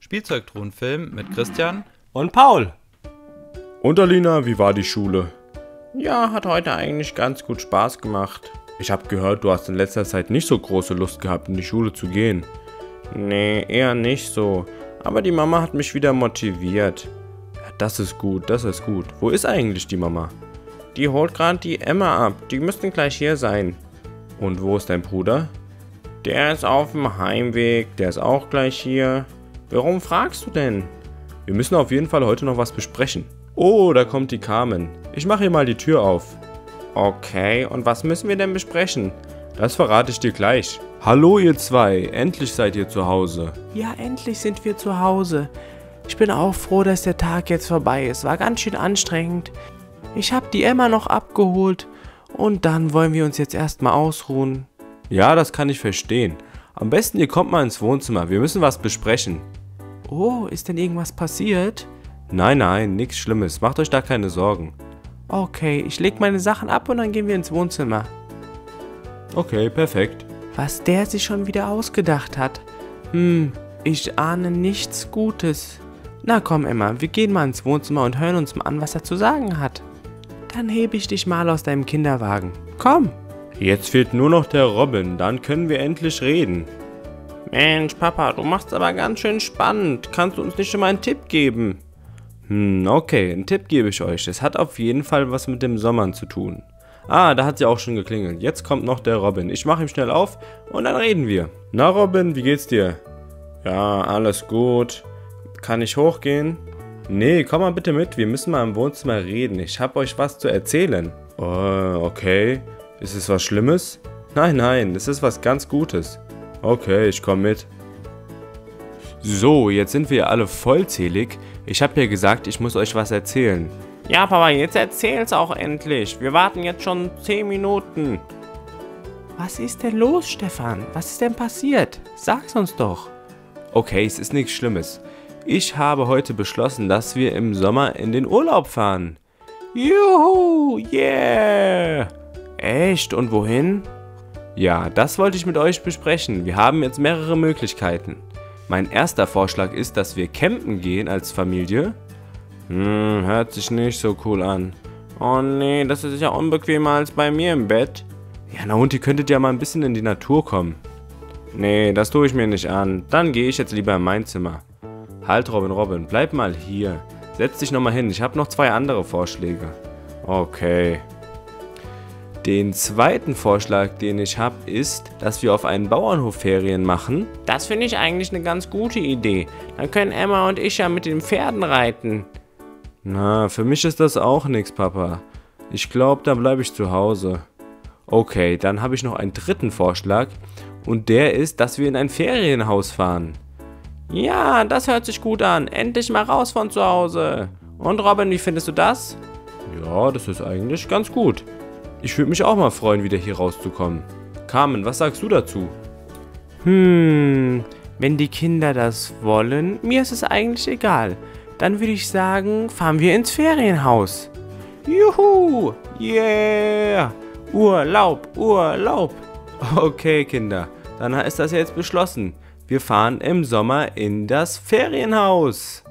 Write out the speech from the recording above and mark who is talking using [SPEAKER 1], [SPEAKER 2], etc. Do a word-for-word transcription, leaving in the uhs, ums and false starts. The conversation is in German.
[SPEAKER 1] Spielzeugtruhenfilm mit Christian
[SPEAKER 2] und Paul.
[SPEAKER 3] Und Alina, wie war die Schule?
[SPEAKER 2] Ja, hat heute eigentlich ganz gut Spaß gemacht.
[SPEAKER 3] Ich habe gehört, du hast in letzter Zeit nicht so große Lust gehabt, in die Schule zu gehen.
[SPEAKER 2] Nee, eher nicht so. Aber die Mama hat mich wieder motiviert.
[SPEAKER 3] Ja, das ist gut, das ist gut. Wo ist eigentlich die Mama?
[SPEAKER 2] Die holt gerade die Emma ab. Die müssten gleich hier sein.
[SPEAKER 3] Und wo ist dein Bruder?
[SPEAKER 2] Der ist auf dem Heimweg. Der ist auch gleich hier. Warum fragst du denn?
[SPEAKER 3] Wir müssen auf jeden Fall heute noch was besprechen. Oh, da kommt die Carmen. Ich mache hier mal die Tür auf.
[SPEAKER 2] Okay, und was müssen wir denn besprechen?
[SPEAKER 3] Das verrate ich dir gleich. Hallo ihr zwei, endlich seid ihr zu Hause.
[SPEAKER 4] Ja, endlich sind wir zu Hause. Ich bin auch froh, dass der Tag jetzt vorbei ist. War ganz schön anstrengend. Ich habe die Emma noch abgeholt und dann wollen wir uns jetzt erstmal ausruhen.
[SPEAKER 3] Ja, das kann ich verstehen. Am besten ihr kommt mal ins Wohnzimmer, wir müssen was besprechen.
[SPEAKER 4] Oh, ist denn irgendwas passiert?
[SPEAKER 3] Nein, nein, nichts Schlimmes, macht euch da keine Sorgen.
[SPEAKER 4] Okay, ich leg meine Sachen ab und dann gehen wir ins Wohnzimmer.
[SPEAKER 3] Okay, perfekt.
[SPEAKER 4] Was der sich schon wieder ausgedacht hat. Hm, ich ahne nichts Gutes. Na komm, Emma, wir gehen mal ins Wohnzimmer und hören uns mal an, was er zu sagen hat. Dann hebe ich dich mal aus deinem Kinderwagen. Komm.
[SPEAKER 3] Jetzt fehlt nur noch der Robin, dann können wir endlich reden.
[SPEAKER 2] Mensch, Papa, du machst aber ganz schön spannend. Kannst du uns nicht schon mal einen Tipp geben?
[SPEAKER 3] Hm, okay, einen Tipp gebe ich euch. Es hat auf jeden Fall was mit dem Sommern zu tun. Ah, da hat sie auch schon geklingelt. Jetzt kommt noch der Robin. Ich mache ihm schnell auf und dann reden wir. Na Robin, wie geht's dir?
[SPEAKER 2] Ja, alles gut. Kann ich hochgehen?
[SPEAKER 3] Nee, komm mal bitte mit. Wir müssen mal im Wohnzimmer reden. Ich habe euch was zu erzählen. Oh, okay. Ist es was Schlimmes? Nein, nein, es ist was ganz Gutes. Okay, ich komme mit. So, jetzt sind wir alle vollzählig. Ich habe ja gesagt, ich muss euch was erzählen.
[SPEAKER 2] Ja, Papa, jetzt erzähl's auch endlich. Wir warten jetzt schon zehn Minuten.
[SPEAKER 4] Was ist denn los, Stefan? Was ist denn passiert? Sag's uns doch.
[SPEAKER 3] Okay, es ist nichts Schlimmes. Ich habe heute beschlossen, dass wir im Sommer in den Urlaub fahren.
[SPEAKER 4] Juhu, yeah! Echt? Und wohin?
[SPEAKER 3] Ja, das wollte ich mit euch besprechen. Wir haben jetzt mehrere Möglichkeiten. Mein erster Vorschlag ist, dass wir campen gehen als Familie.
[SPEAKER 2] Hm, hört sich nicht so cool an. Oh nee, das ist ja unbequemer als bei mir im Bett.
[SPEAKER 3] Ja, na und ihr könntet ja mal ein bisschen in die Natur kommen.
[SPEAKER 2] Nee, das tue ich mir nicht an. Dann gehe ich jetzt lieber in mein Zimmer.
[SPEAKER 3] Halt, Robin, Robin, bleib mal hier. Setz dich nochmal hin, ich habe noch zwei andere Vorschläge.
[SPEAKER 2] Okay.
[SPEAKER 3] Den zweiten Vorschlag, den ich habe, ist, dass wir auf einen Bauernhof Ferien machen.
[SPEAKER 2] Das finde ich eigentlich eine ganz gute Idee. Dann können Emma und ich ja mit den Pferden reiten.
[SPEAKER 3] Na, für mich ist das auch nichts, Papa. Ich glaube, dann bleibe ich zu Hause. Okay, dann habe ich noch einen dritten Vorschlag. Und der ist, dass wir in ein Ferienhaus fahren.
[SPEAKER 2] Ja, das hört sich gut an. Endlich mal raus von zu Hause. Und Robin, wie findest du das?
[SPEAKER 3] Ja, das ist eigentlich ganz gut. Ich würde mich auch mal freuen, wieder hier rauszukommen. Carmen, was sagst du dazu?
[SPEAKER 4] Hm, wenn die Kinder das wollen, mir ist es eigentlich egal. Dann würde ich sagen, fahren wir ins Ferienhaus.
[SPEAKER 2] Juhu, yeah, Urlaub, Urlaub.
[SPEAKER 3] Okay, Kinder, dann ist das jetzt beschlossen. Wir fahren im Sommer in das Ferienhaus.